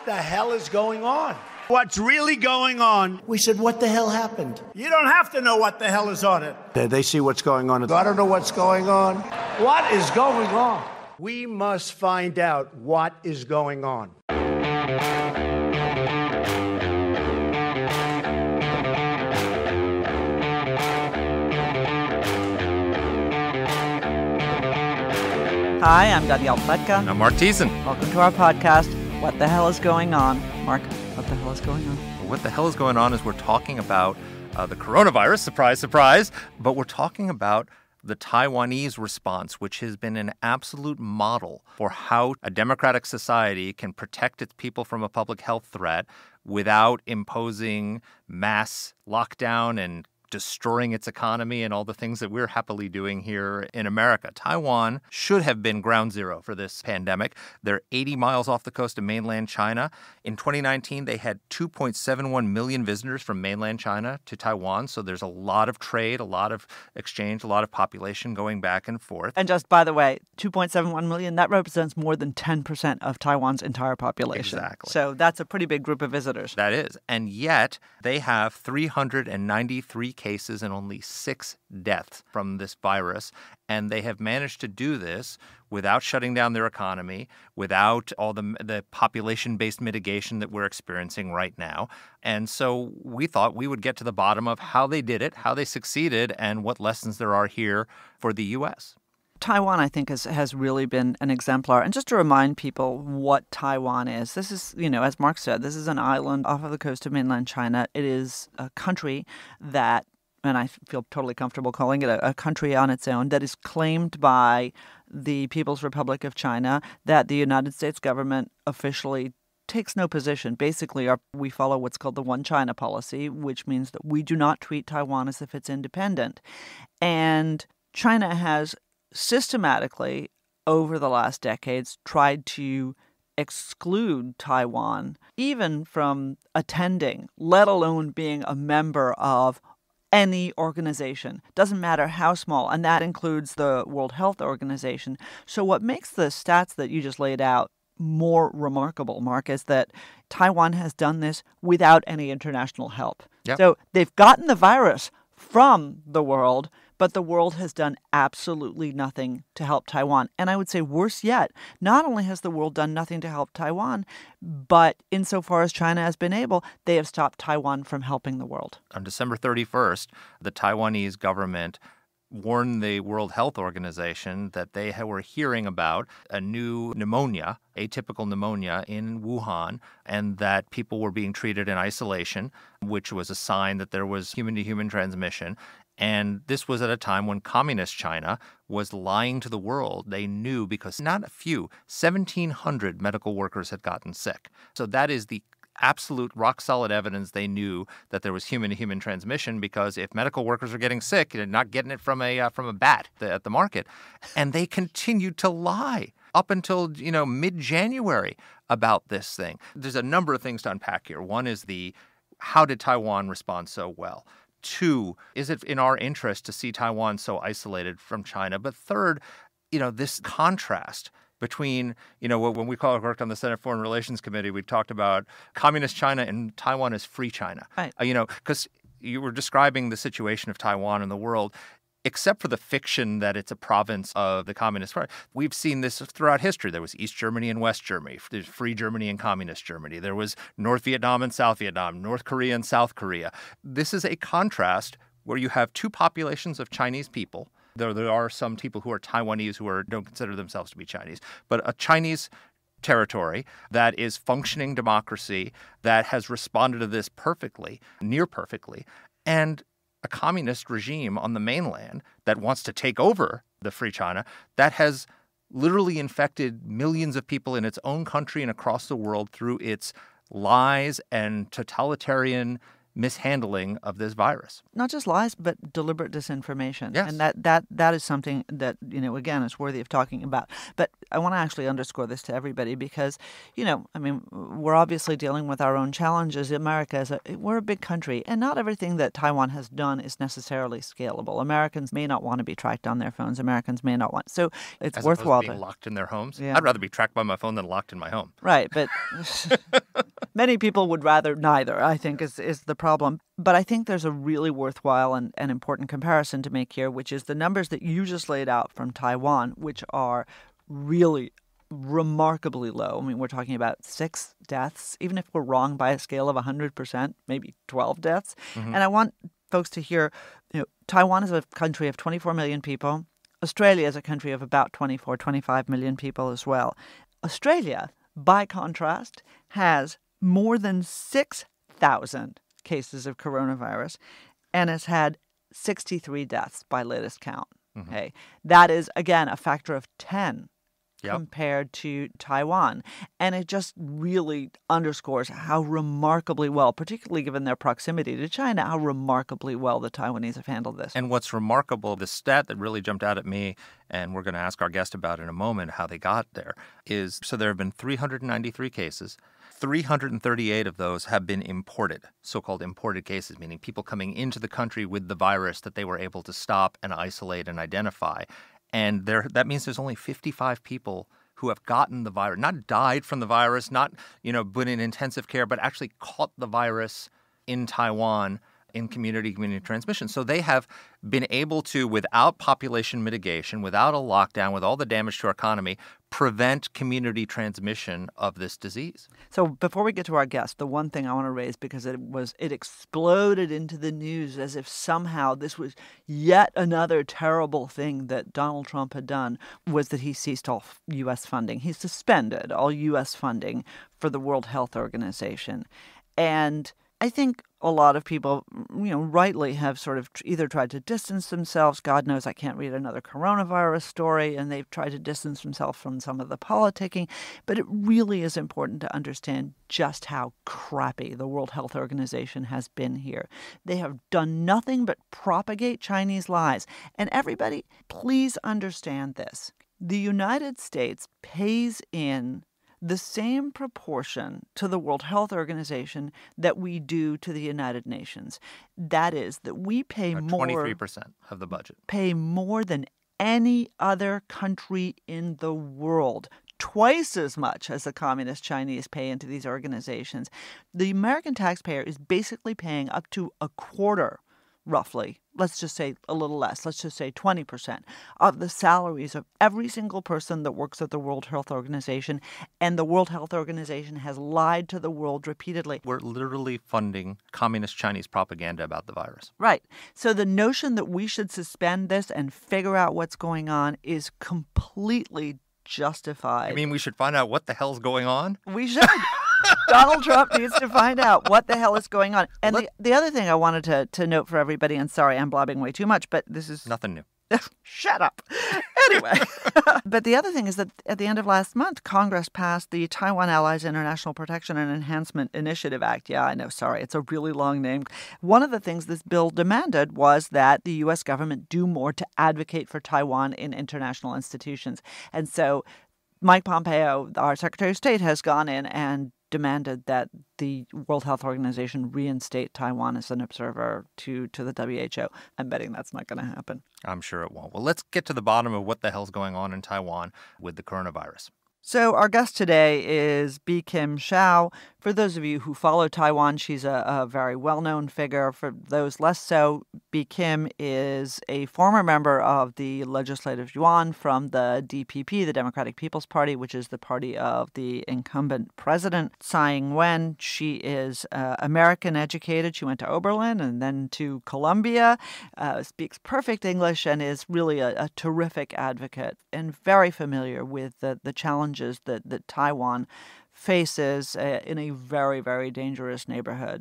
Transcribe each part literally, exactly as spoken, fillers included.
the hell is going on? What's really going on? We said, what the hell happened? You don't have to know what the hell is on it. They, they see what's going on. I don't know what's going on. What is going on? We must find out what is going on. Hi, I'm Danielle Pletka. I'm Mark Thiessen. Welcome to our podcast, What the Hell is Going On? Mark, what the hell is going on? What the hell is going on is we're talking about uh, the coronavirus, surprise, surprise, but we're talking about the Taiwanese response, which has been an absolute model for how a democratic society can protect its people from a public health threat without imposing mass lockdown and destroying its economy and all the things that we're happily doing here in America. Taiwan should have been ground zero for this pandemic. They're eighty miles off the coast of mainland China. In twenty nineteen, they had two point seven one million visitors from mainland China to Taiwan. So there's a lot of trade, a lot of exchange, a lot of population going back and forth. And just by the way, two point seven one million, that represents more than ten percent of Taiwan's entire population. Exactly. So that's a pretty big group of visitors. That is. And yet they have three hundred ninety-three cases and only six deaths from this virus. And they have managed to do this without shutting down their economy, without all the, the population-based mitigation that we're experiencing right now. And so we thought we would get to the bottom of how they did it, how they succeeded, and what lessons there are here for the U S. Taiwan, I think, has, has really been an exemplar. And just to remind people what Taiwan is, this is, you know, as Mark said, this is an island off of the coast of mainland China. It is a country that, and I feel totally comfortable calling it a, a country on its own, that is claimed by the People's Republic of China, that the United States government officially takes no position. Basically, our, we follow what's called the One China policy, which means that we do not treat Taiwan as if it's independent. And China has systematically, over the last decades, tried to exclude Taiwan, even from attending, let alone being a member of any organization. Doesn't matter how small, and that includes the World Health Organization. So what makes the stats that you just laid out more remarkable, Mark, is that Taiwan has done this without any international help. Yep. So they've gotten the virus from the world, but the world has done absolutely nothing to help Taiwan. And I would say worse yet, not only has the world done nothing to help Taiwan, but insofar as China has been able, they have stopped Taiwan from helping the world. On December thirty-first, the Taiwanese government warned the World Health Organization that they were hearing about a new pneumonia, atypical pneumonia in Wuhan, and that people were being treated in isolation, which was a sign that there was human-to-human transmission. And this was at a time when communist China was lying to the world. They knew because not a few, seventeen hundred medical workers had gotten sick. So that is the absolute rock-solid evidence they knew that there was human-to-human transmission, because if medical workers are getting sick, they're not getting it from a uh, from a bat at the market. And they continued to lie up until, you know, mid-January about this thing. There's a number of things to unpack here. One is the how did Taiwan respond so well? Two, is it in our interest to see Taiwan so isolated from China? But third, you know, this contrast between, you know, when we call worked on the Senate Foreign Relations Committee, we talked about communist China and Taiwan as free China. Right. Uh, you know, because you were describing the situation of Taiwan in the world. Except for the fiction that it's a province of the Communist Party, we've seen this throughout history. There was East Germany and West Germany. There's Free Germany and Communist Germany. There was North Vietnam and South Vietnam, North Korea and South Korea. This is a contrast where you have two populations of Chinese people. There, there are some people who are Taiwanese who are, don't consider themselves to be Chinese, but a Chinese territory that is functioning democracy that has responded to this perfectly, near perfectly, and a communist regime on the mainland that wants to take over the free China that has literally infected millions of people in its own country and across the world through its lies and totalitarian mishandling of this virus. Not just lies, but deliberate disinformation. Yes. And that, that that is something that, you know, again, is worthy of talking about. But I want to actually underscore this to everybody because, you know, I mean, we're obviously dealing with our own challenges. America is a, we're a big country, and not everything that Taiwan has done is necessarily scalable. Americans may not want to be tracked on their phones. Americans may not want. So it's As worthwhile opposed to being to locked in their homes. Yeah. I'd rather be tracked by my phone than locked in my home. Right, but many people would rather neither, I think, is, is the problem. But I think there's a really worthwhile and, and important comparison to make here, which is the numbers that you just laid out from Taiwan, which are really remarkably low. I mean, we're talking about six deaths, even if we're wrong by a scale of one hundred percent, maybe twelve deaths. Mm-hmm. And I want folks to hear, you know, Taiwan is a country of twenty-four million people. Australia is a country of about twenty-four, twenty-five million people as well. Australia, by contrast, has more than six thousand cases of coronavirus and has had sixty-three deaths by latest count. Mm-hmm. Okay. That is, again, a factor of ten yep. compared to Taiwan. And it just really underscores how remarkably well, particularly given their proximity to China, how remarkably well the Taiwanese have handled this. And what's remarkable, the stat that really jumped out at me, and we're going to ask our guest about in a moment how they got there, is so there have been three hundred ninety-three cases. three hundred thirty-eight of those have been imported, so-called imported cases, meaning people coming into the country with the virus that they were able to stop and isolate and identify. And there, that means there's only fifty-five people who have gotten the virus, not died from the virus, not, you know, been in intensive care, but actually caught the virus in Taiwan in community-community transmission. So they have been able to, without population mitigation, without a lockdown, with all the damage to our economy, prevent community transmission of this disease. So before we get to our guest, the one thing I want to raise, because it was it exploded into the news as if somehow this was yet another terrible thing that Donald Trump had done, was that he ceased all U S funding. He suspended all U S funding for the World Health Organization. And I think a lot of people, you know, rightly have sort of either tried to distance themselves. God knows I can't read another coronavirus story, and they've tried to distance themselves from some of the politicking. But it really is important to understand just how crappy the World Health Organization has been here. They have done nothing but propagate Chinese lies. And everybody, please understand this. The United States pays in the same proportion to the World Health Organization that we do to the United Nations. That is, that we pay uh, more... twenty-three percent of the budget. Pay more than any other country in the world. Twice as much as the communist Chinese pay into these organizations. The American taxpayer is basically paying up to a quarter, roughly, let's just say a little less, let's just say twenty percent of the salaries of every single person that works at the World Health Organization. And the World Health Organization has lied to the world repeatedly. We're literally funding communist Chinese propaganda about the virus. Right. So the notion that we should suspend this and figure out what's going on is completely justified. I mean, we should find out what the hell's going on? We should. Donald Trump needs to find out what the hell is going on. And the, the other thing I wanted to, to note for everybody, and sorry, I'm blabbing way too much, but this is... Nothing new. Shut up. Anyway. But the other thing is that at the end of last month, Congress passed the Taiwan Allies International Protection and Enhancement Initiative Act. Yeah, I know. Sorry. It's a really long name. One of the things this bill demanded was that the U S government do more to advocate for Taiwan in international institutions. And so Mike Pompeo, our Secretary of State, has gone in and demanded that the World Health Organization reinstate Taiwan as an observer to, to the W H O. I'm betting that's not going to happen. I'm sure it won't. Well, let's get to the bottom of what the hell's going on in Taiwan with the coronavirus. So our guest today is Bi-khim Hsiao. For those of you who follow Taiwan, she's a, a very well-known figure. For those less so, Bi-khim is a former member of the Legislative Yuan from the D P P, the Democratic People's Party, which is the party of the incumbent president, Tsai Ing-wen. She is uh, American-educated. She went to Oberlin and then to Columbia, uh, speaks perfect English, and is really a, a terrific advocate and very familiar with the, the challenges that, that Taiwan faces uh, in a very, very dangerous neighborhood.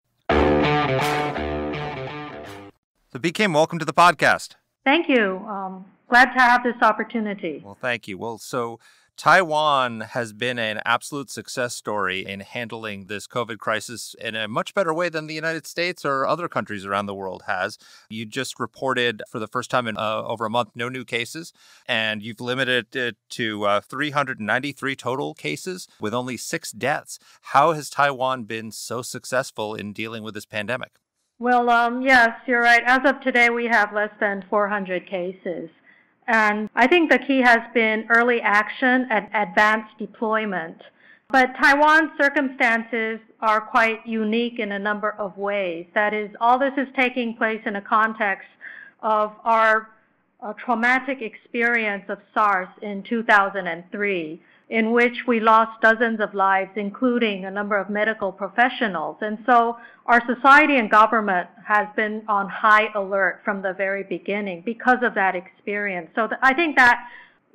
So, Bi-khim, welcome to the podcast. Thank you. Um, glad to have this opportunity. Well, thank you. Well, so Taiwan has been an absolute success story in handling this COVID crisis in a much better way than the United States or other countries around the world has. You just reported for the first time in uh, over a month, no new cases, and you've limited it to uh, three hundred ninety-three total cases with only six deaths. How has Taiwan been so successful in dealing with this pandemic? Well, um, yes, you're right. As of today, we have less than four hundred cases. And I think the key has been early action and advanced deployment. But Taiwan's circumstances are quite unique in a number of ways. That is, all this is taking place in a context of our uh, traumatic experience of SARS in two thousand three, in which we lost dozens of lives, including a number of medical professionals. And so our society and government has been on high alert from the very beginning because of that experience. So th- I think that,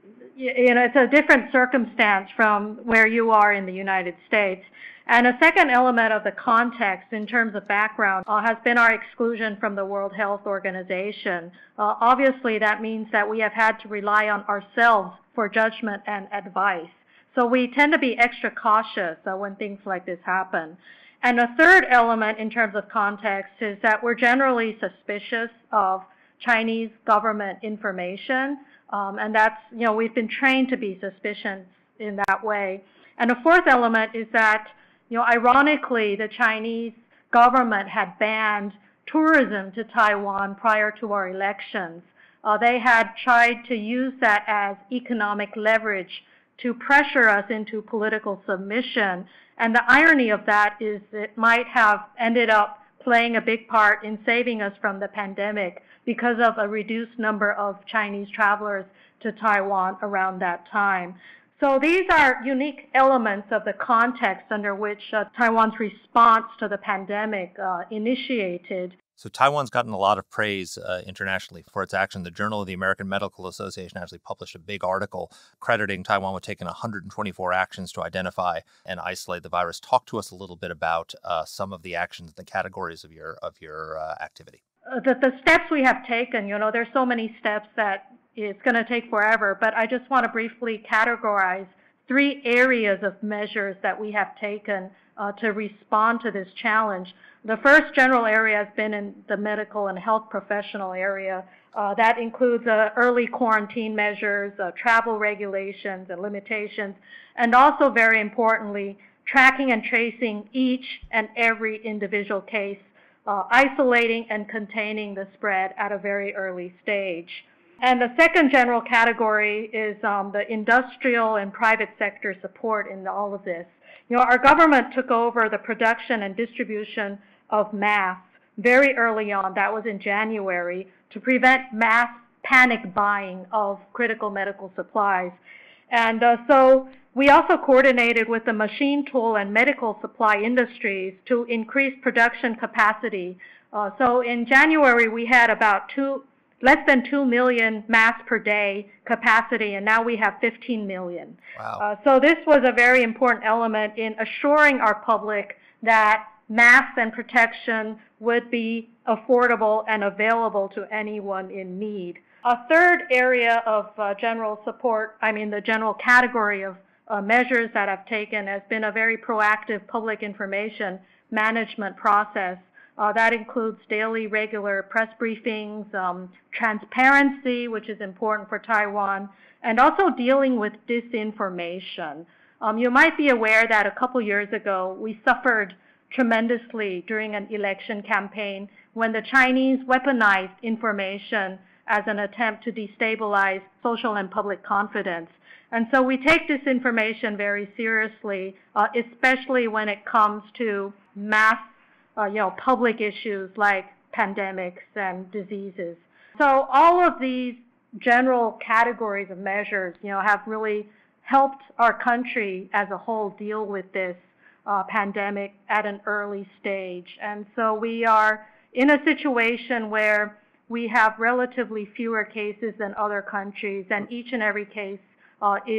you know, it's a different circumstance from where you are in the United States. And a second element of the context in terms of background uh, has been our exclusion from the World Health Organization. Uh, obviously, that means that we have had to rely on ourselves for judgment and advice. So we tend to be extra cautious uh, when things like this happen. And a third element in terms of context is that we're generally suspicious of Chinese government information. Um, and that's, you know, we've been trained to be suspicious in that way. And a fourth element is that, you know, ironically, the Chinese government had banned tourism to Taiwan prior to our elections. Uh, they had tried to use that as economic leverage to pressure us into political submission. And the irony of that is it might have ended up playing a big part in saving us from the pandemic because of a reduced number of Chinese travelers to Taiwan around that time. So these are unique elements of the context under which uh, Taiwan's response to the pandemic uh, initiated. So Taiwan's gotten a lot of praise uh, internationally for its action. The Journal of the American Medical Association actually published a big article crediting Taiwan with taking one hundred twenty-four actions to identify and isolate the virus. Talk to us a little bit about uh, some of the actions, the categories of your of your uh, activity. Uh, the, the steps we have taken, you know, there's so many steps that it's going to take forever, but I just want to briefly categorize three areas of measures that we have taken uh, to respond to this challenge. The first general area has been in the medical and health professional area. Uh, that includes uh, early quarantine measures, uh, travel regulations and limitations, and also very importantly, tracking and tracing each and every individual case, uh, isolating and containing the spread at a very early stage. And the second general category is um, the industrial and private sector support in all of this. You know, our government took over the production and distribution of masks very early on, that was in January, to prevent mass panic buying of critical medical supplies. And uh, so we also coordinated with the machine tool and medical supply industries to increase production capacity. Uh, so in January, we had about two, less than two million masks per day capacity, and now we have fifteen million. Wow. Uh, so this was a very important element in assuring our public that masks and protection would be affordable and available to anyone in need. A third area of uh, general support, I mean the general category of uh, measures that I've taken has been a very proactive public information management process. Uh, that includes daily regular press briefings, um, transparency, which is important for Taiwan, and also dealing with disinformation. Um, you might be aware that a couple years ago, we suffered tremendously during an election campaign when the Chinese weaponized information as an attempt to destabilize social and public confidence. And so we take disinformation very seriously, uh, especially when it comes to mass, uh, you know, public issues like pandemics and diseases. So all of these general categories of measures, you know, have really helped our country as a whole deal with this Uh, pandemic at an early stage. And so we are in a situation where we have relatively fewer cases than other countries, and each and every case uh, is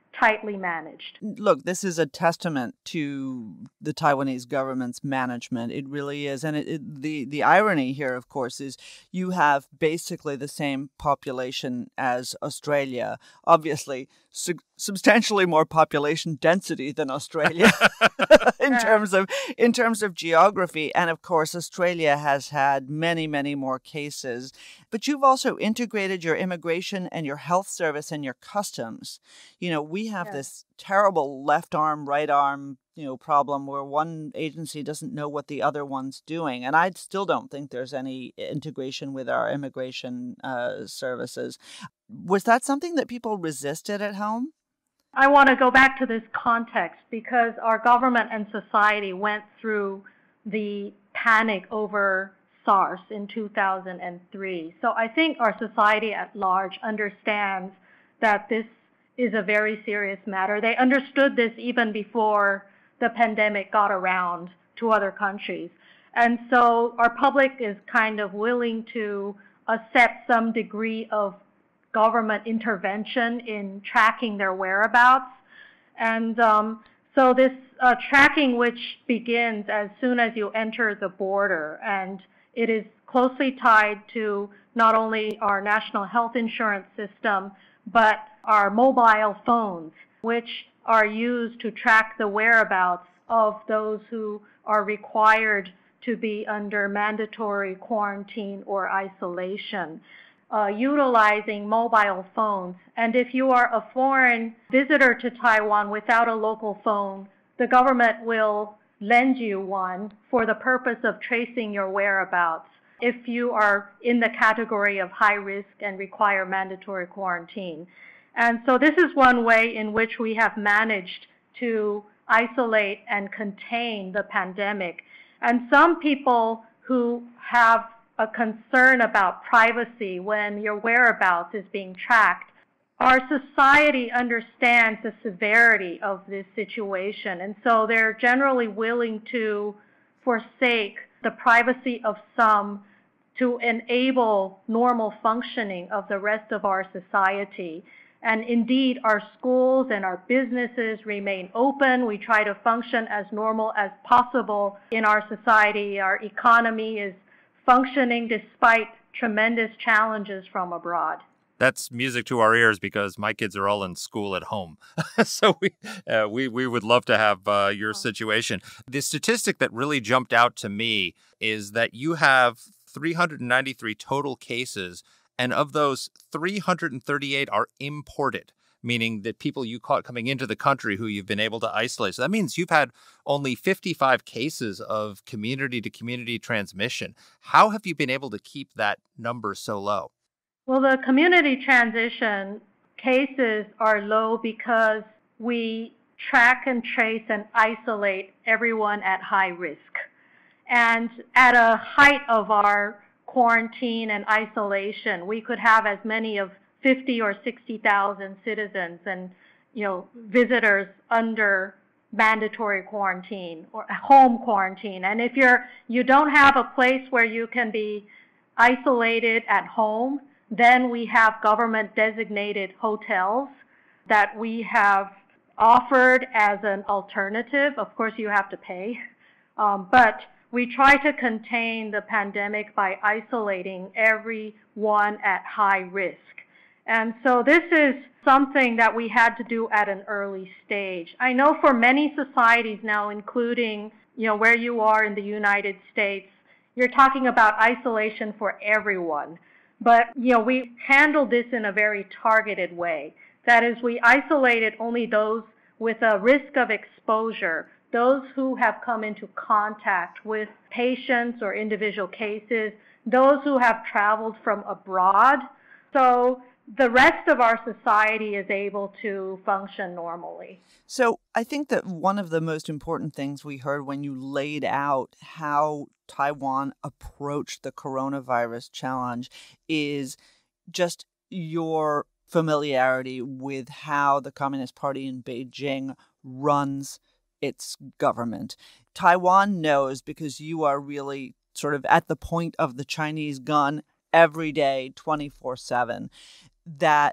tightly managed. Look, this is a testament to the Taiwanese government's management. It really is. And it, it, the, the irony here, of course, is you have basically the same population as Australia. Obviously, su- substantially more population density than Australia in terms of in terms of geography. And of course, Australia has had many, many more cases. But you've also integrated your immigration and your health service and your customs. You know, we have yeah. this terrible left arm, right arm, you know, problem where one agency doesn't know what the other one's doing. And I still don't think there's any integration with our immigration uh, services. Was that something that people resisted at home? I want to go back to this context because our government and society went through the panic over SARS in two thousand three. So I think our society at large understands that this is a very serious matter. They understood this even before the pandemic got around to other countries. And so our public is kind of willing to accept some degree of government intervention in tracking their whereabouts. And um, so this uh, tracking, which begins as soon as you enter the border, and it is closely tied to not only our national health insurance system, but our mobile phones, which are used to track the whereabouts of those who are required to be under mandatory quarantine or isolation. Uh, utilizing mobile phones. And if you are a foreign visitor to Taiwan without a local phone, the government will lend you one for the purpose of tracing your whereabouts if you are in the category of high risk and require mandatory quarantine. And so this is one way in which we have managed to isolate and contain the pandemic. And some people who have a concern about privacy when your whereabouts is being tracked, our society understands the severity of this situation. And so they're generally willing to forsake the privacy of some to enable normal functioning of the rest of our society. And indeed, our schools and our businesses remain open. We try to function as normal as possible in our society. Our economy is functioning despite tremendous challenges from abroad. That's music to our ears because my kids are all in school at home. so we, uh, we we would love to have uh, your situation. The statistic that really jumped out to me is that you have three hundred ninety-three total cases, and of those, three hundred thirty-eight are imported, meaning that people you caught coming into the country who you've been able to isolate. So that means you've had only fifty-five cases of community-to-community transmission. How have you been able to keep that number so low? Well, the community transition cases are low because we track and trace and isolate everyone at high risk. And at a height of our quarantine and isolation, we could have as many of fifty or sixty thousand citizens and, you know, visitors under mandatory quarantine or home quarantine. And if you're you don't have a place where you can be isolated at home, then we have government designated hotels that we have offered as an alternative. Of course, you have to pay, um, but we try to contain the pandemic by isolating everyone at high risk. And so this is something that we had to do at an early stage. I know for many societies now, including, you know, where you are in the United States, you're talking about isolation for everyone. But, you know, we handled this in a very targeted way. That is, we isolated only those with a risk of exposure, those who have come into contact with patients or individual cases, those who have traveled from abroad. So the rest of our society is able to function normally. So I think that one of the most important things we heard when you laid out how Taiwan approached the coronavirus challenge is just your familiarity with how the Communist Party in Beijing runs its government. Taiwan knows, because you are really sort of at the point of the Chinese gun every day, twenty-four seven, that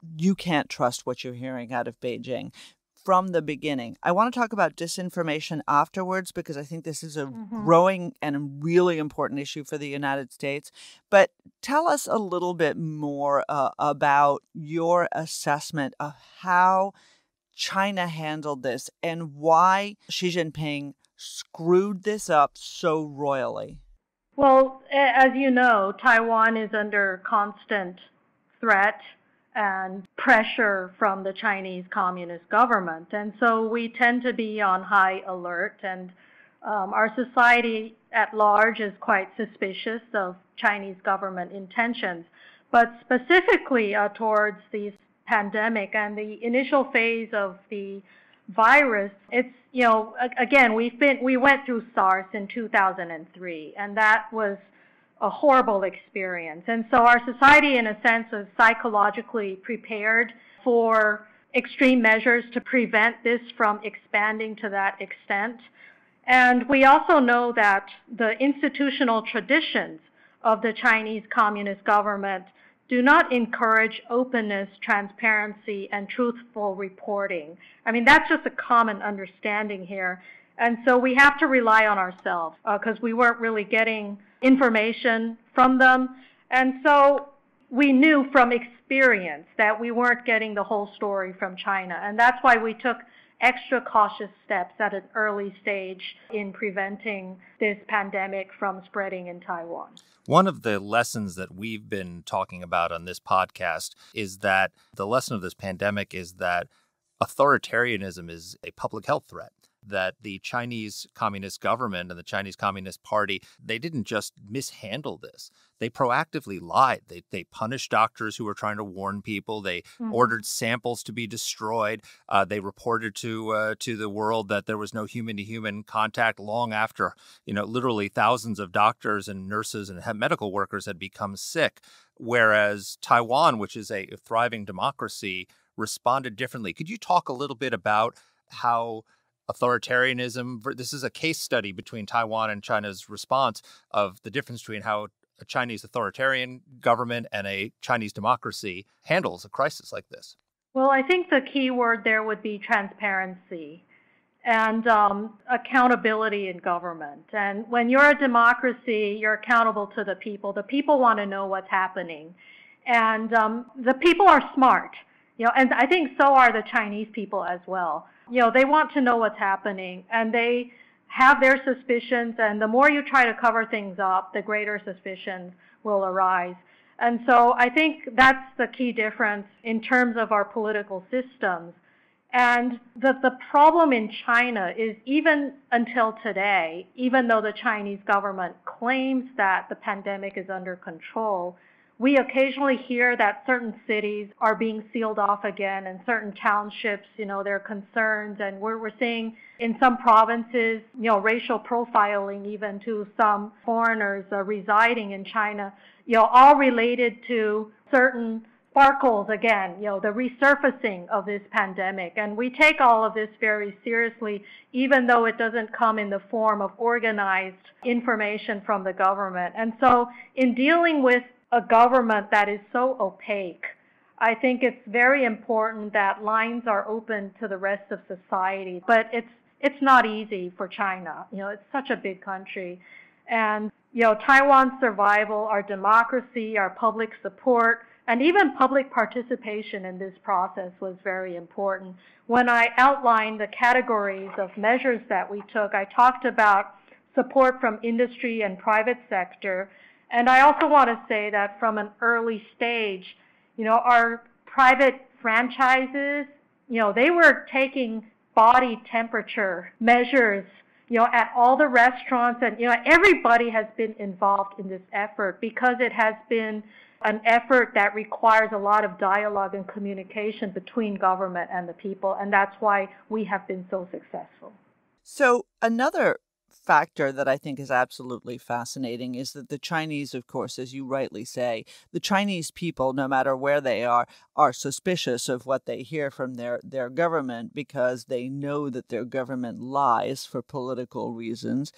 you can't trust what you're hearing out of Beijing from the beginning. I want to talk about disinformation afterwards because I think this is a mm-hmm. growing and really important issue for the United States. But tell us a little bit more uh, about your assessment of how China handled this and why Xi Jinping screwed this up so royally. Well, as you know, Taiwan is under constant threat and pressure from the Chinese Communist government. And so we tend to be on high alert, and um, our society at large is quite suspicious of Chinese government intentions. But specifically uh, towards the pandemic and the initial phase of the virus, it's, you know, again, we've been, we went through SARS in two thousand three, and that was a horrible experience. And so our society, in a sense, was psychologically prepared for extreme measures to prevent this from expanding to that extent. And we also know that the institutional traditions of the Chinese Communist government do not encourage openness, transparency, and truthful reporting. I mean, that's just a common understanding here. And so we have to rely on ourselves because uh, we weren't really getting information from them. And so we knew from experience that we weren't getting the whole story from China. And that's why we took extra cautious steps at an early stage in preventing this pandemic from spreading in Taiwan. One of the lessons that we've been talking about on this podcast is that the lesson of this pandemic is that authoritarianism is a public health threat. That the Chinese Communist government and the Chinese Communist Party, they didn't just mishandle this. They proactively lied. They they punished doctors who were trying to warn people. They mm-hmm. ordered samples to be destroyed. Uh, they reported to uh, to the world that there was no human-to-human contact long after, you know, literally thousands of doctors and nurses and medical workers had become sick. Whereas Taiwan, which is a thriving democracy, responded differently. Could you talk a little bit about how authoritarianism, this is a case study between Taiwan and China's response of the difference between how a Chinese authoritarian government and a Chinese democracy handles a crisis like this? Well, I think the key word there would be transparency and um, accountability in government. And when you're a democracy, you're accountable to the people. The people want to know what's happening. And um, the people are smart, you know, and I think so are the Chinese people as well. You know, they want to know what's happening, and they have their suspicions, and the more you try to cover things up, the greater suspicions will arise. And so I think that's the key difference in terms of our political systems. And the, the problem in China is, even until today, even though the Chinese government claims that the pandemic is under control, we occasionally hear that certain cities are being sealed off again, and certain townships, you know, there are concerns, and we're, we're seeing in some provinces, you know, racial profiling even to some foreigners uh, residing in China, you know, all related to certain sparkles again, you know, the resurfacing of this pandemic. And we take all of this very seriously, even though it doesn't come in the form of organized information from the government. And so in dealing with a government that is so opaque, I think it's very important that lines are open to the rest of society. But it's it's not easy for China. You know, it's such a big country. And, you know, Taiwan's survival, our democracy, our public support, and even public participation in this process was very important. When I outlined the categories of measures that we took, I talked about support from industry and private sector. And I also want to say that from an early stage, you know, our private franchises, you know, they were taking body temperature measures, you know, at all the restaurants. And, you know, everybody has been involved in this effort because it has been an effort that requires a lot of dialogue and communication between government and the people. And that's why we have been so successful. So another factor that I think is absolutely fascinating is that the Chinese, of course, as you rightly say, the Chinese people, no matter where they are, are suspicious of what they hear from their, their government because they know that their government lies for political reasons.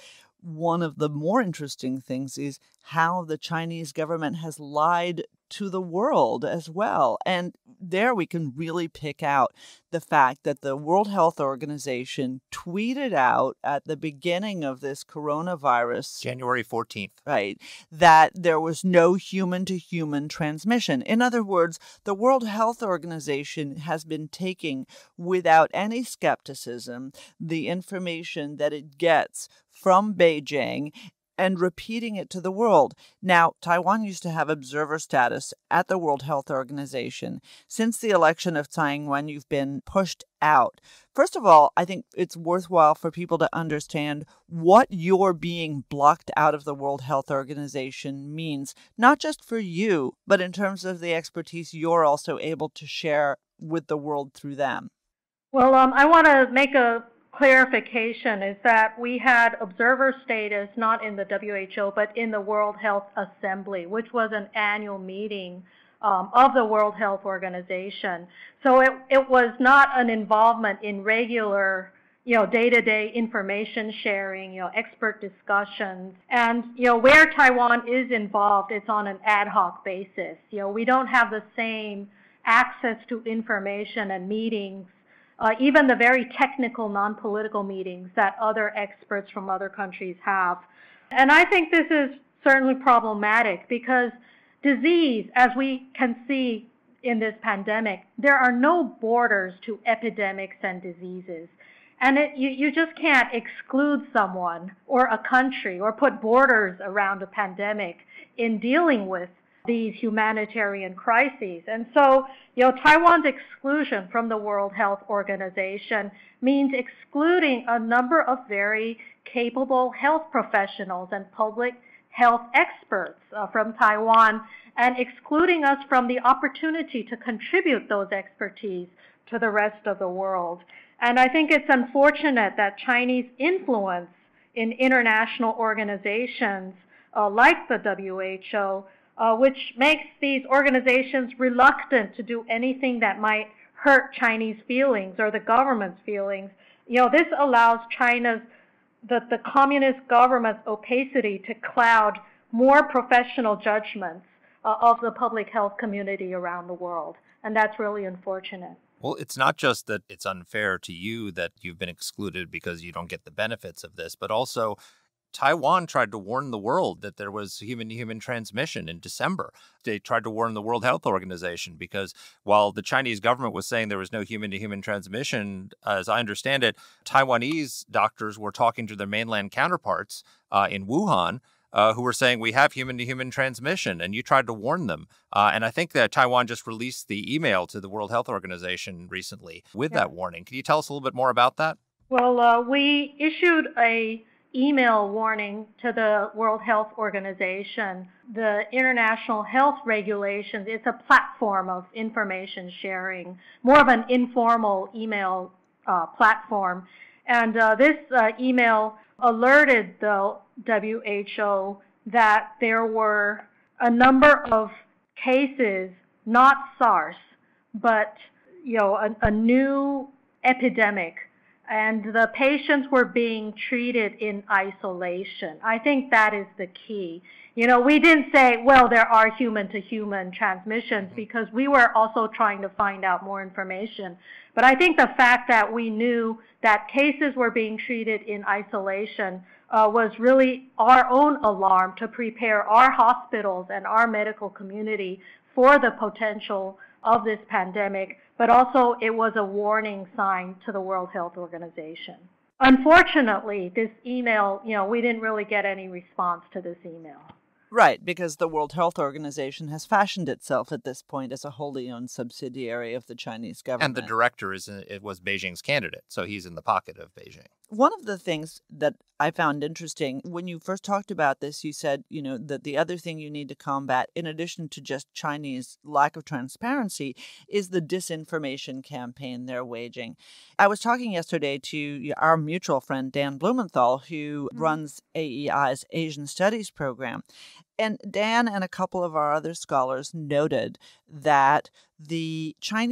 one of the more interesting things is how the Chinese government has lied to the world as well. And there we can really pick out the fact that the World Health Organization tweeted out at the beginning of this coronavirus, January fourteenth, right, that there was no human-to-human transmission. In other words, the World Health Organization has been taking, without any skepticism, the information that it gets from Beijing and repeating it to the world. Now, Taiwan used to have observer status at the World Health Organization. Since the election of Tsai Ing-wen, you've been pushed out. First of all, I think it's worthwhile for people to understand what your being blocked out of the World Health Organization means, not just for you, but in terms of the expertise you're also able to share with the world through them. Well, um, I want to make a clarification is that we had observer status not in the W H O, but in the World Health Assembly, which was an annual meeting um, of the World Health Organization. So it, it was not an involvement in regular, you know, day-to-day information sharing, you know, expert discussions. And, you know, where Taiwan is involved, it's on an ad hoc basis. You know, we don't have the same access to information and meetings, Uh, even the very technical, non-political meetings that other experts from other countries have. And I think this is certainly problematic because disease, as we can see in this pandemic, there are no borders to epidemics and diseases. And it, you, you just can't exclude someone or a country or put borders around a pandemic in dealing with these humanitarian crises. And so, you know, Taiwan's exclusion from the World Health Organization means excluding a number of very capable health professionals and public health experts uh, from Taiwan, and excluding us from the opportunity to contribute those expertise to the rest of the world. And I think it's unfortunate that Chinese influence in international organizations uh, like the W H O Uh, which makes these organizations reluctant to do anything that might hurt Chinese feelings or the government's feelings. You know, this allows China's, the, the communist government's opacity to cloud more professional judgments uh, of the public health community around the world. And that's really unfortunate. Well, it's not just that it's unfair to you that you've been excluded because you don't get the benefits of this, but also Taiwan tried to warn the world that there was human-to-human transmission in December. They tried to warn the World Health Organization because while the Chinese government was saying there was no human-to-human transmission, as I understand it, Taiwanese doctors were talking to their mainland counterparts uh, in Wuhan uh, who were saying we have human-to-human transmission, and you tried to warn them. Uh, and I think that Taiwan just released the email to the World Health Organization recently with yeah. that warning. Can you tell us a little bit more about that? Well, uh, we issued a email warning to the World Health Organization. The International Health Regulations, it's a platform of information sharing, more of an informal email uh, platform. And uh, this uh, email alerted the W H O that there were a number of cases, not SARS, but you know, a, a new epidemic, and the patients were being treated in isolation. I think that is the key. You know, we didn't say, well, there are human-to-human transmissions, because we were also trying to find out more information. But I think the fact that we knew that cases were being treated in isolation uh, was really our own alarm to prepare our hospitals and our medical community for the potential of this pandemic, but also it was a warning sign to the World Health Organization. Unfortunately, this email, you know, we didn't really get any response to this email. Right, because the World Health Organization has fashioned itself at this point as a wholly owned subsidiary of the Chinese government. And the director is it was Beijing's candidate, so he's in the pocket of Beijing. One of the things that I found interesting, when you first talked about this, you said, you know, that the other thing you need to combat, in addition to just Chinese lack of transparency, is the disinformation campaign they're waging. I was talking yesterday to our mutual friend, Dan Blumenthal, who mm-hmm. runs A E I's Asian Studies program. And Dan and a couple of our other scholars noted that the Chinese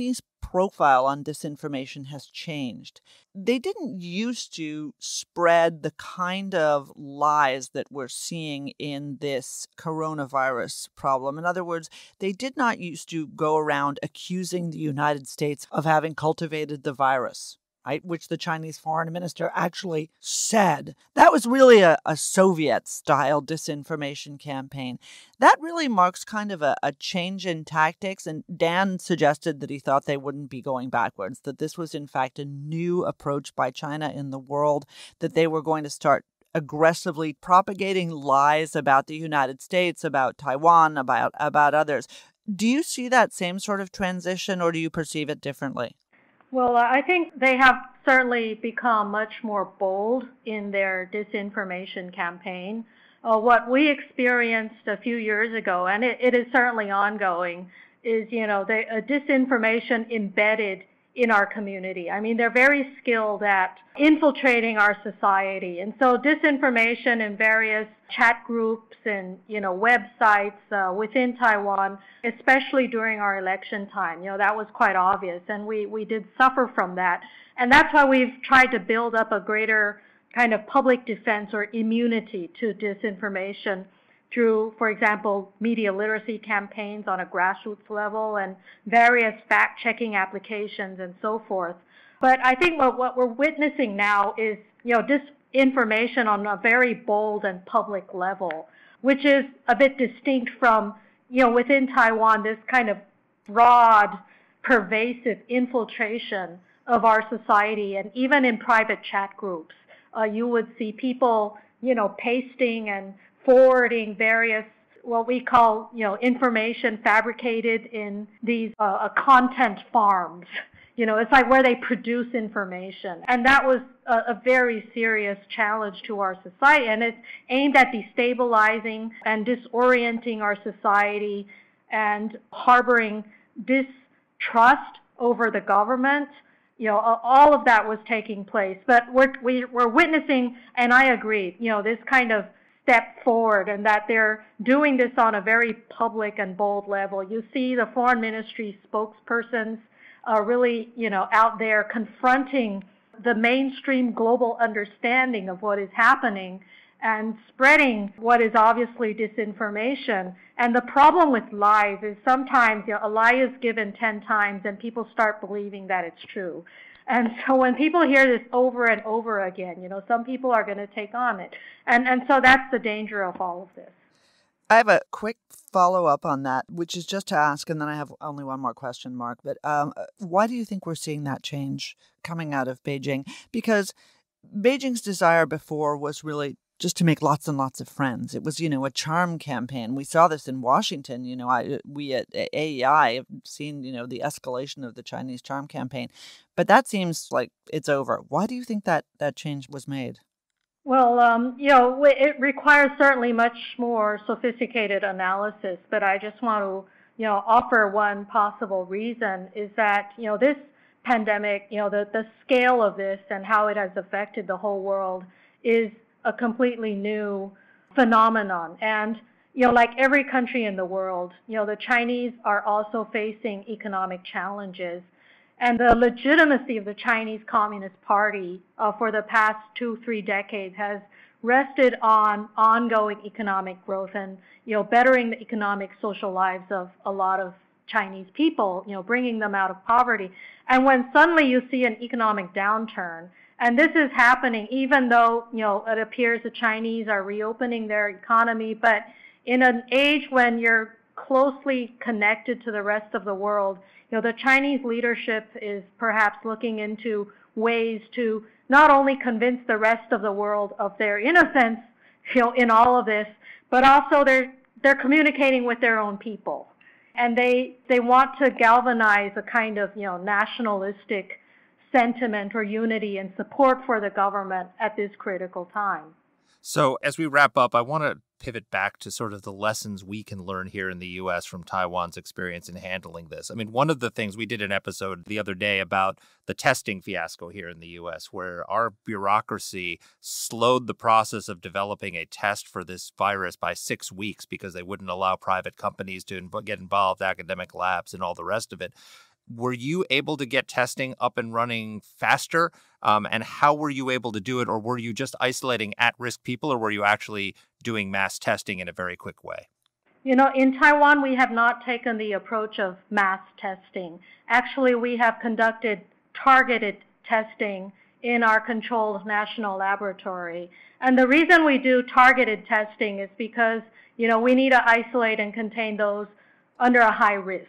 profile on disinformation has changed. They didn't used to spread the kind of lies that we're seeing in this coronavirus problem. In other words, they did not used to go around accusing the United States of having cultivated the virus, right? Which the Chinese foreign minister actually said. That was really a, a Soviet-style disinformation campaign. That really marks kind of a, a change in tactics, and Dan suggested that he thought they wouldn't be going backwards, that this was in fact a new approach by China in the world, that they were going to start aggressively propagating lies about the United States, about Taiwan, about, about others. Do you see that same sort of transition, or do you perceive it differently? Well, I think they have certainly become much more bold in their disinformation campaign. Uh, what we experienced a few years ago, and it, it is certainly ongoing, is, you know, the uh, disinformation embedded in our community. I mean, they're very skilled at infiltrating our society. And so disinformation in various chat groups and, you know, websites uh, within Taiwan, especially during our election time, you know, that was quite obvious. And we, we did suffer from that. And that's why we've tried to build up a greater kind of public defense or immunity to disinformation through, for example, media literacy campaigns on a grassroots level and various fact-checking applications and so forth. But I think what, what we're witnessing now is, you know, disinformation on a very bold and public level, which is a bit distinct from, you know, within Taiwan, this kind of broad, pervasive infiltration of our society. And even in private chat groups, uh, you would see people, you know, pasting and forwarding various, what we call, you know, information fabricated in these uh, content farms. You know, it's like where they produce information. And that was a, a very serious challenge to our society. And it's aimed at destabilizing and disorienting our society and harboring distrust over the government. You know, all of that was taking place. But we're, we, we're witnessing, and I agree, you know, this kind of step forward, and that they're doing this on a very public and bold level. You see the foreign ministry spokespersons are really, you know, out there confronting the mainstream global understanding of what is happening and spreading what is obviously disinformation. And the problem with lies is sometimes, you know, a lie is given ten times and people start believing that it's true. And so when people hear this over and over again, you know, some people are going to take on it. And and so that's the danger of all of this. I have a quick follow-up on that, which is just to ask, and then I have only one more question, Mark. But um, why do you think we're seeing that change coming out of Beijing? Because Beijing's desire before was really just to make lots and lots of friends. It was, you know, a charm campaign. We saw this in Washington. You know, I we at A E I have seen, you know, the escalation of the Chinese charm campaign. But that seems like it's over. Why do you think that that change was made? Well, um, you know, it requires certainly much more sophisticated analysis, but I just want to, you know, offer one possible reason is that, you know, this pandemic, you know, the, the scale of this and how it has affected the whole world is a completely new phenomenon. And, you know, like every country in the world, you know, the Chinese are also facing economic challenges. And the legitimacy of the Chinese Communist Party uh, for the past two, three decades has rested on ongoing economic growth and, you know, bettering the economic, social lives of a lot of Chinese people, you know, bringing them out of poverty. And when suddenly you see an economic downturn, and this is happening even though, you know, it appears the Chinese are reopening their economy, but in an age when you're closely connected to the rest of the world, you know, the Chinese leadership is perhaps looking into ways to not only convince the rest of the world of their innocence, you know, in all of this, but also they're they're communicating with their own people, and they they want to galvanize a kind of, you know, nationalistic sentiment or unity and support for the government at this critical time. So as we wrap up, I want to pivot back to sort of the lessons we can learn here in the U S from Taiwan's experience in handling this. I mean, one of the things we did an episode the other day about the testing fiasco here in the U S, where our bureaucracy slowed the process of developing a test for this virus by six weeks because they wouldn't allow private companies to get involved, academic labs and all the rest of it. Were you able to get testing up and running faster? Um, and how were you able to do it? Or were you just isolating at-risk people, or were you actually doing mass testing in a very quick way? You know, in Taiwan, we have not taken the approach of mass testing. Actually, we have conducted targeted testing in our controlled national laboratory. And the reason we do targeted testing is because, you know, we need to isolate and contain those under a high risk.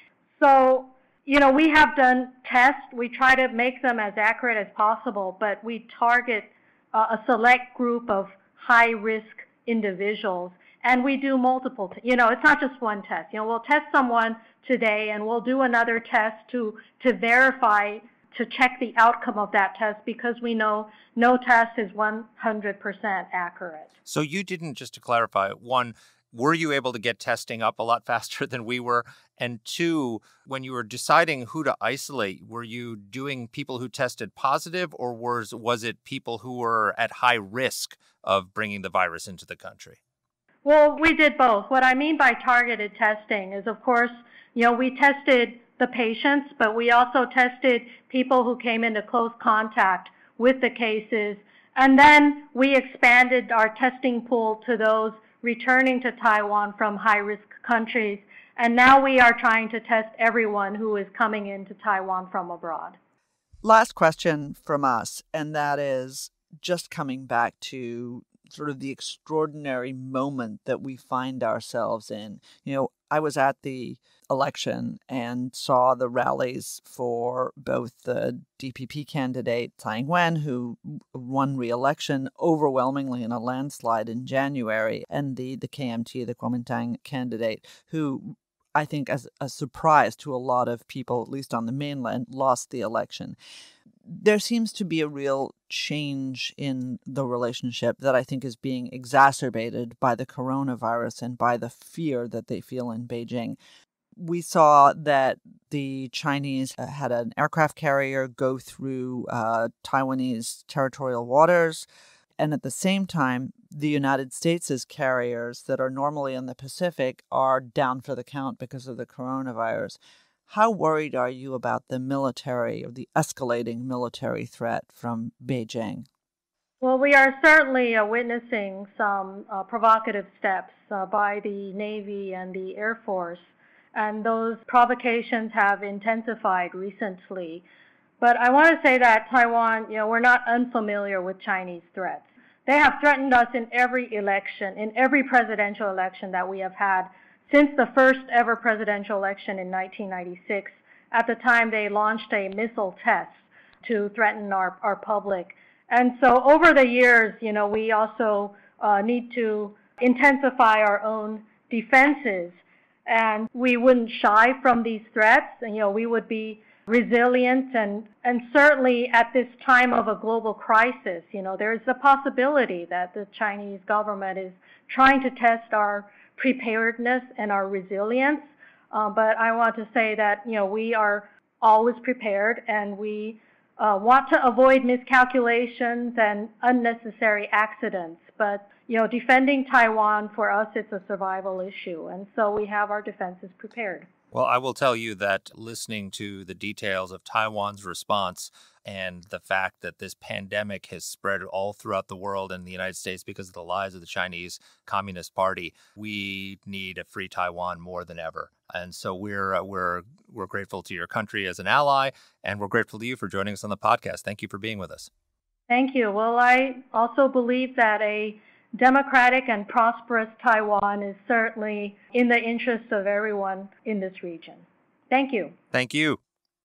So, you know, we have done tests. We try to make them as accurate as possible, but we target uh, a select group of high-risk individuals, and we do multiple, t- you know, it's not just one test. You know, we'll test someone today, and we'll do another test to, to verify, to check the outcome of that test, because we know no test is one hundred percent accurate. So you didn't, just to clarify, one, were you able to get testing up a lot faster than we were? And two, when you were deciding who to isolate, were you doing people who tested positive, or was, was it people who were at high risk of bringing the virus into the country? Well, we did both. What I mean by targeted testing is, of course, you know, we tested the patients, but we also tested people who came into close contact with the cases. And then we expanded our testing pool to those returning to Taiwan from high-risk countries. And now we are trying to test everyone who is coming into Taiwan from abroad. Last question from us, and that is just coming back to sort of the extraordinary moment that we find ourselves in. You know, I was at the election and saw the rallies for both the D P P candidate Tsai Ing-wen, who won re-election overwhelmingly in a landslide in January, and the, the K M T, the Kuomintang candidate, who I think as a surprise to a lot of people, at least on the mainland, lost the election. There seems to be a real change in the relationship that I think is being exacerbated by the coronavirus and by the fear that they feel in Beijing. We saw that the Chinese had an aircraft carrier go through uh, Taiwanese territorial waters. And at the same time, the United States' carriers that are normally in the Pacific are down for the count because of the coronavirus. How worried are you about the military or the escalating military threat from Beijing? Well, we are certainly uh, witnessing some uh, provocative steps uh, by the Navy and the Air Force, and those provocations have intensified recently. But I want to say that Taiwan, you know, we're not unfamiliar with Chinese threats. They have threatened us in every election, in every presidential election that we have had since the first ever presidential election in nineteen ninety-six. At the time, they launched a missile test to threaten our, our public. And so over the years, you know, we also uh, need to intensify our own defenses. And we wouldn't shy from these threats. And, you know, we would be resilient. And, and certainly at this time of a global crisis, you know, there is a possibility that the Chinese government is trying to test our preparedness and our resilience. Uh, but I want to say that, you know, we are always prepared, and we uh, want to avoid miscalculations and unnecessary accidents. But, you know, defending Taiwan, for us, it's a survival issue. And so we have our defenses prepared. Well, I will tell you that listening to the details of Taiwan's response and the fact that this pandemic has spread all throughout the world and the United States because of the lies of the Chinese Communist Party, we need a free Taiwan more than ever. And so we're uh, we're we're grateful to your country as an ally, and we're grateful to you for joining us on the podcast. Thank you for being with us. Thank you. Well, I also believe that a democratic and prosperous Taiwan is certainly in the interest of everyone in this region. Thank you. Thank you.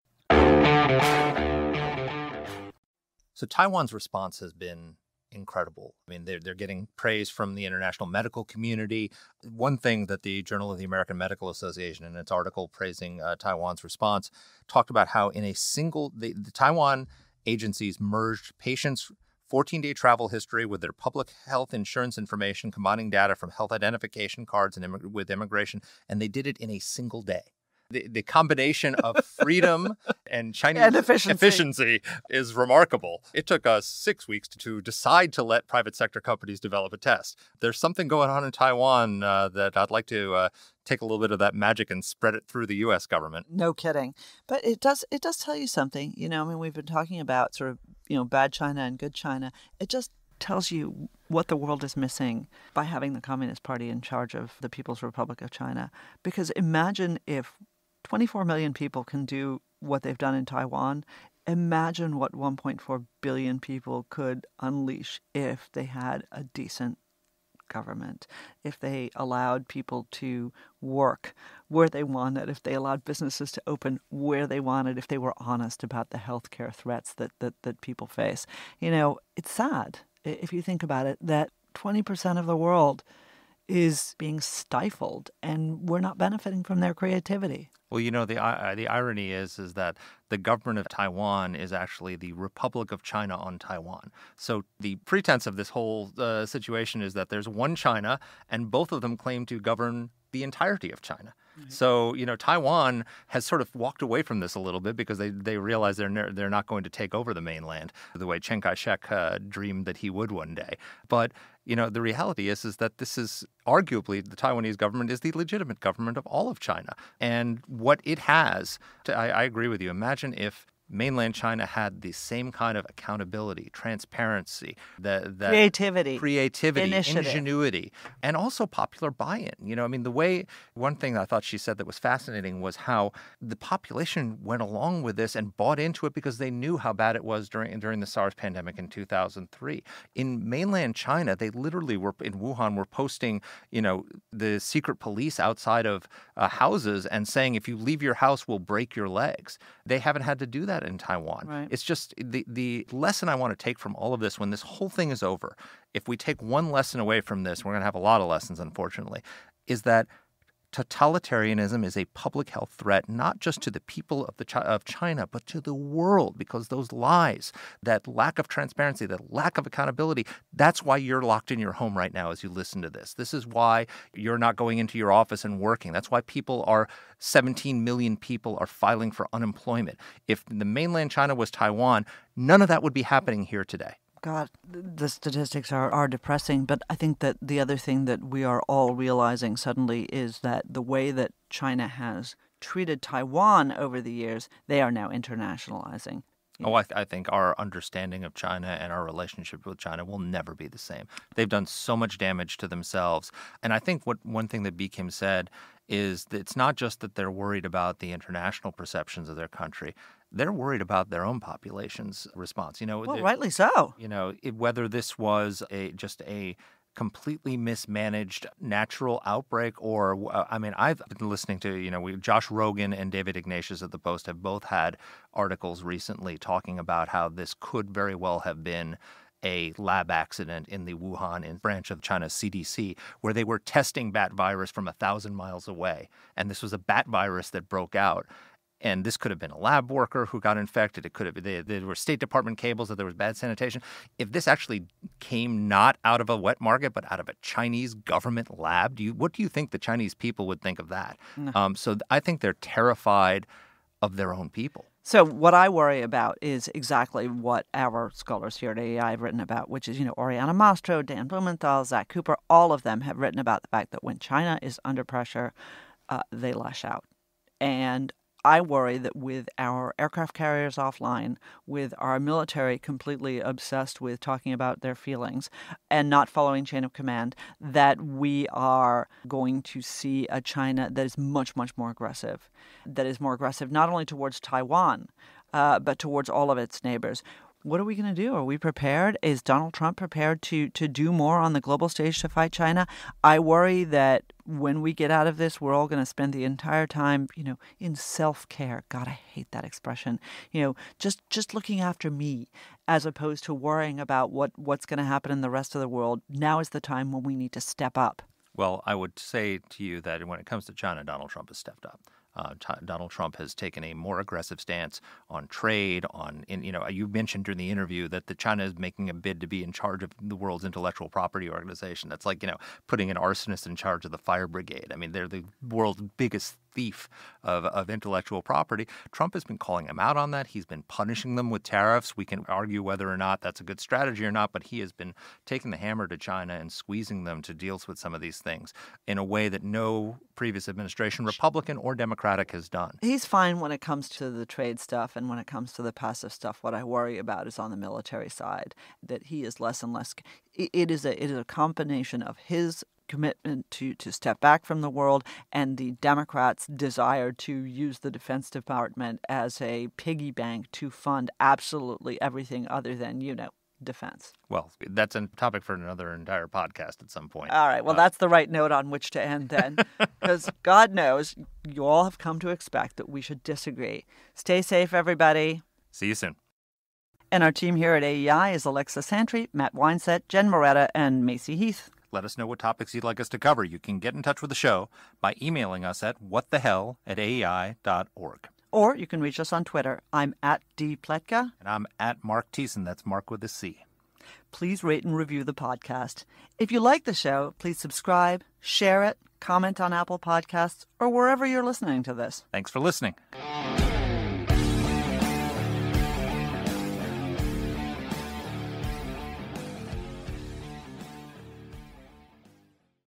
So Taiwan's response has been incredible. I mean, they're, they're getting praise from the international medical community. One thing that the Journal of the American Medical Association, in its article praising uh, Taiwan's response, talked about how in a single, the, the Taiwan agencies merged patients' fourteen-day travel history with their public health insurance information, combining data from health identification cards and immig- with immigration, and they did it in a single day. the, the combination of freedom and Chinese And efficiency. efficiency is remarkable. It took us six weeks to, to decide to let private sector companies develop a test. There's something going on in Taiwan uh, that I'd like to uh, take a little bit of that magic and spread it through the U S government. No kidding. But it does it does tell you something. You know, I mean, we've been talking about sort of, you know, bad China and good China. It just tells you what the world is missing by having the Communist Party in charge of the People's Republic of China. Because imagine if twenty-four million people can do what they've done in Taiwan. Imagine what one point four billion people could unleash if they had a decent government, if they allowed people to work where they wanted, if they allowed businesses to open where they wanted, if they were honest about the healthcare threats that, that, that people face. You know, it's sad, if you think about it, that twenty percent of the world is being stifled and we're not benefiting from their creativity. Well, you know, the uh, the irony is is that the government of Taiwan is actually the Republic of China on Taiwan. So the pretense of this whole uh, situation is that there's one China and both of them claim to govern the entirety of China. Mm-hmm. So, you know, Taiwan has sort of walked away from this a little bit because they, they realize they're ne- they're not going to take over the mainland the way Chiang Kai-shek uh, dreamed that he would one day. But, you know, the reality is is that this is arguably the Taiwanese government is the legitimate government of all of China. And what it has, to, I, I agree with you. Imagine if mainland China had the same kind of accountability, transparency, that, that creativity, creativity, initiative, ingenuity, and also popular buy-in. You know, I mean, the way one thing that I thought she said that was fascinating was how the population went along with this and bought into it because they knew how bad it was during during the SARS pandemic in two thousand three. In mainland China, they literally were in Wuhan were posting, you know, the secret police outside of uh, houses and saying, if you leave your house, we'll break your legs. They haven't had to do that in Taiwan. Right. It's just the, the lesson I want to take from all of this when this whole thing is over, if we take one lesson away from this, we're going to have a lot of lessons, unfortunately, is that totalitarianism is a public health threat, not just to the people of the of China, but to the world, because those lies, that lack of transparency, that lack of accountability, that's why you're locked in your home right now as you listen to this. This is why you're not going into your office and working. That's why people are, seventeen million people are filing for unemployment. If the mainland China was Taiwan, none of that would be happening here today. God, the statistics are, are depressing, but I think that the other thing that we are all realizing suddenly is that the way that China has treated Taiwan over the years, they are now internationalizing. Oh, I, th- I think our understanding of China and our relationship with China will never be the same. They've done so much damage to themselves. And I think what one thing that Bi-khim said is that it's not just that they're worried about the international perceptions of their country. They're worried about their own population's response. You know, well, rightly so. You know, it, whether this was a just a completely mismanaged natural outbreak or, uh, I mean, I've been listening to, you know, we, Josh Rogan and David Ignatius at The Post have both had articles recently talking about how this could very well have been a lab accident in the Wuhan in branch of China's C D C, where they were testing bat virus from a thousand miles away. And this was a bat virus that broke out. And this could have been a lab worker who got infected. It could have been, there were State Department cables that there was bad sanitation. If this actually came not out of a wet market, but out of a Chinese government lab, do you, what do you think the Chinese people would think of that? No. Um, so I think they're terrified of their own people. So what I worry about is exactly what our scholars here at A E I have written about, which is, you know, Oriana Mastro, Dan Blumenthal, Zach Cooper, all of them have written about the fact that when China is under pressure, uh, they lash out. And I worry that with our aircraft carriers offline, with our military completely obsessed with talking about their feelings and not following chain of command, that we are going to see a China that is much, much more aggressive, that is more aggressive not only towards Taiwan, uh, but towards all of its neighbors. What are we going to do? Are we prepared? Is Donald Trump prepared to to do more on the global stage to fight China? I worry that when we get out of this, we're all going to spend the entire time, you know, in self-care. God, I hate that expression. You know, just just looking after me as opposed to worrying about what, what's going to happen in the rest of the world. Now is the time when we need to step up. Well, I would say to you that when it comes to China, Donald Trump has stepped up. Uh, t- Donald Trump has taken a more aggressive stance on trade, on, in, you know, you mentioned during the interview that the China is making a bid to be in charge of the world's intellectual property organization. That's like, you know, putting an arsonist in charge of the fire brigade. I mean, they're the world's biggest thief of, of intellectual property. Trump has been calling him out on that. He's been punishing them with tariffs. We can argue whether or not that's a good strategy or not, but he has been taking the hammer to China and squeezing them to deal with some of these things in a way that no previous administration, Republican or Democratic, has done. He's fine when it comes to the trade stuff, and when it comes to the passive stuff, what I worry about is on the military side, that he is less and less. It is a it is a combination of his commitment to, to step back from the world and the Democrats' desire to use the Defense Department as a piggy bank to fund absolutely everything other than, you know, defense. Well, that's a topic for another entire podcast at some point. All right. Well, uh, that's the right note on which to end then, because God knows you all have come to expect that we should disagree. Stay safe, everybody. See you soon. And our team here at A E I is Alexa Santry, Matt Weinset, Jen Moretta, and Macy Heath. Let us know what topics you'd like us to cover. You can get in touch with the show by emailing us at whatthehell at aei dot org. Or you can reach us on Twitter. I'm at D. Pletka. And I'm at Mark Thiessen. That's Mark with a C. Please rate and review the podcast. If you like the show, please subscribe, share it, comment on Apple Podcasts, or wherever you're listening to this. Thanks for listening.